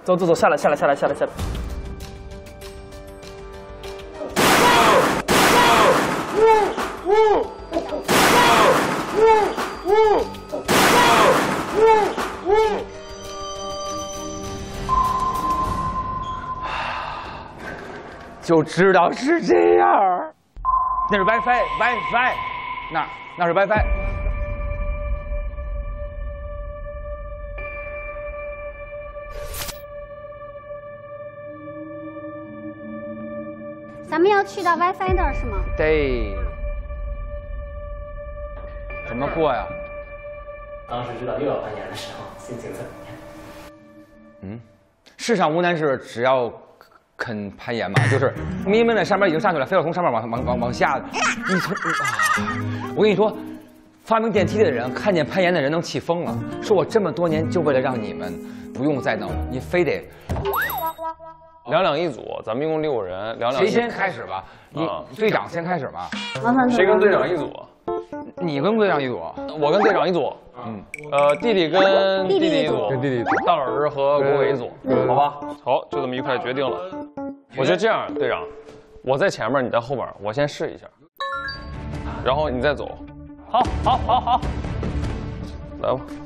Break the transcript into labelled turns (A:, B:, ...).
A: 走走走，下来。就知道是这样。那是 WiFi，那是 WiFi。
B: 咱们要去到 WiFi 那儿是吗？
A: 对。怎么过呀？
C: 当时知道又要攀岩的时候，心情怎么样？
A: 世上无难事，只要肯攀岩嘛。就是明明在上面已经上去了，非要从上面往下。我跟你说，发明电梯的人看见攀岩的人能气疯了，说我这么多年就为了让你们不用再弄了，你非得。
D: 2两一组，咱们一共6个人，2两。
A: 谁先开始吧？你队长先开始吧。
D: 谁跟队长一组？
A: 你跟队长一组，
D: 我跟队长一组。弟弟跟弟弟一组，
E: 跟弟弟一组。
D: 大老师和国伟一组，好吧？好，就这么愉快决定了。我觉得这样，队长，我在前面，你在后边，我先试一下，然后你再走。
A: 好，
D: 来吧。